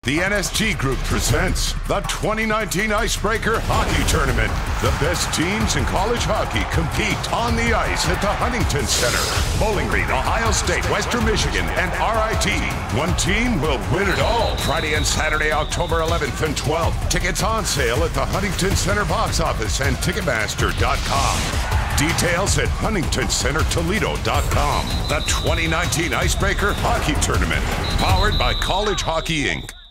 The NSG Group presents the 2019 Icebreaker Hockey Tournament. The best teams in college hockey compete on the ice at the Huntington Center. Bowling Green, Ohio State, Western Michigan, and RIT. One team will win it all. Friday and Saturday, October 11th and 12th. Tickets on sale at the Huntington Center box office and Ticketmaster.com. Details at HuntingtonCenterToledo.com. The 2019 Icebreaker Hockey Tournament, powered by College Hockey Inc.